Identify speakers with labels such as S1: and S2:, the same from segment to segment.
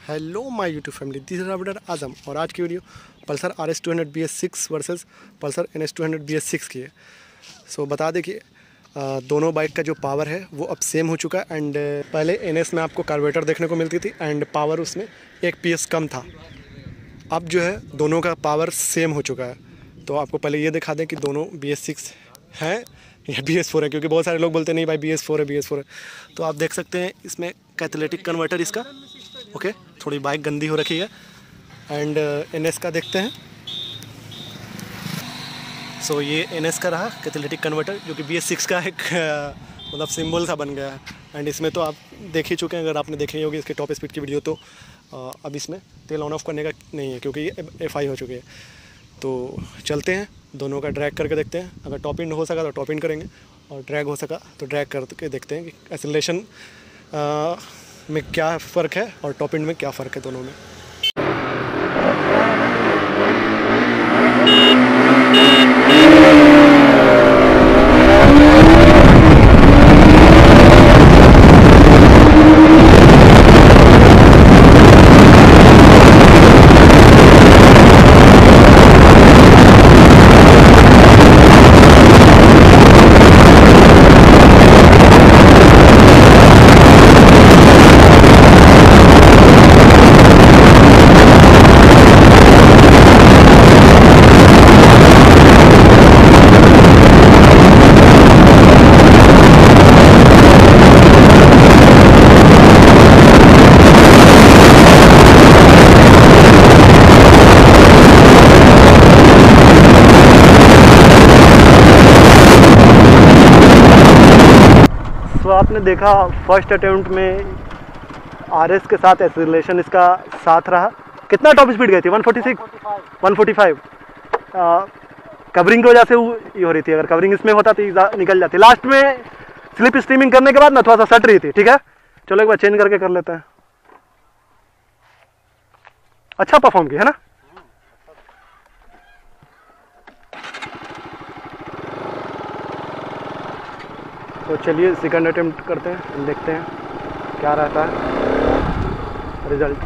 S1: Hello my YouTube family, this is rider Azam. और आज की video Pulsar RS200 BS6 versus Pulsar NS200 BS6 की है। सो बता दें कि दोनों बाइक का जो पावर है वो अब सेम हो चुका है। एंड पहले NS में आपको कार्बोरेटर देखने को मिलती थी एंड पावर उसमें 1 PS कम था। अब जो है दोनों का पावर सेम हो चुका है। तो आपको पहले ये दिखा दें कि दोनों BS6 है या BS4 है, क्योंकि बहुत सारे लोग बोलते नहीं भाई BS4 है। तो आप देख सकते हैं इसमें कैथलेटिक कन्वर्टर इसका ओके, थोड़ी बाइक गंदी हो रखी है। एंड NS का देखते हैं। सो ये NS का रहा कैथलेटिक कन्वर्टर, जो कि BS6 का एक मतलब सिंबल सा बन गया है। एंड इसमें तो आप देख ही चुके हैं, अगर आपने देखी होगी इसके टॉप स्पीड की वीडियो, तो अब इसमें तेल ऑन ऑफ करने का नहीं है क्योंकि ये FI हो चुकी है। तो चलते हैं, दोनों का ड्रैग करके देखते हैं। अगर टॉप इंड हो सका तो टॉप इंड करेंगे और ड्रैग हो सका तो ड्रैग करके देखते हैं कि एक्सेलरेशन में क्या फ़र्क है और टॉप इंड में क्या फ़र्क है दोनों में। तो आपने देखा फर्स्ट अटेम्प्ट में RS के साथ एक्सीलरेशन इसका साथ रहा। कितना टॉप स्पीड गई थी? 146 145। कवरिंग की वजह से ये हो रही थी। अगर कवरिंग इसमें होता तो निकल जाती। लास्ट में स्लिप स्ट्रीमिंग करने के बाद ना थोड़ा सा सट रही थी। ठीक है, चलो एक बार चेंज करके कर लेते हैं। अच्छा परफॉर्म किया है ना। तो चलिए सेकंड अटेम्प्ट करते हैं, देखते हैं क्या रहता है रिजल्ट।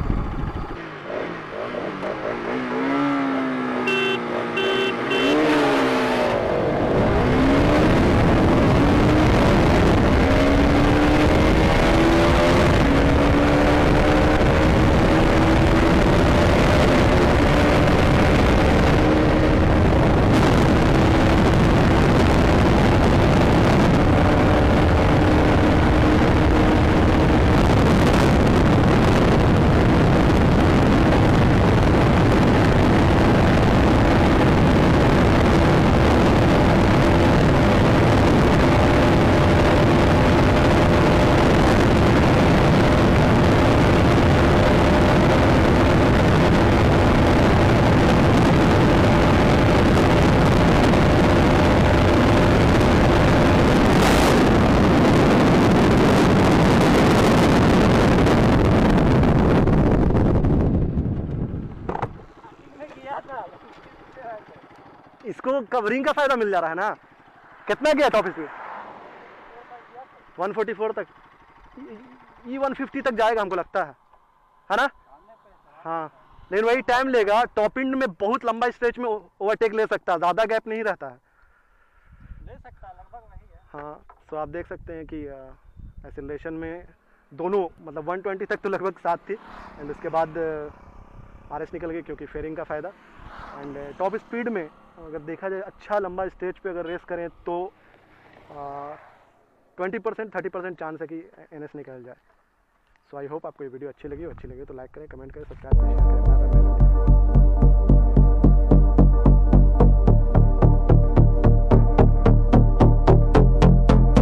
S1: इसको कवरिंग का फायदा मिल जा रहा है ना। कितना गया टॉप स्पीड? 144 तक। ये 150 तक जाएगा हमको लगता है ना। हाँ, लेकिन वही टाइम लेगा। टॉप इंड में बहुत लंबा स्ट्रेच में ओवरटेक ले सकता है, ज़्यादा गैप नहीं रहता है।
S2: ले सकता है, लगभग वही है।
S1: हाँ, तो आप देख सकते हैं कि एक्सेलरेशन में दोनों मतलब 120 तक तो लगभग साथ थी। एंड उसके बाद RS निकल गई क्योंकि फेयरिंग का फ़ायदा। एंड टॉप स्पीड में अगर देखा जाए अच्छा लंबा स्टेज पे अगर रेस करें तो 20% 30% चांस है कि NS निकल जाए। सो आई होप आपको ये वीडियो अच्छी लगी तो लाइक करें, कमेंट करें, सब्सक्राइब करें, शेयर करें। Bye bye.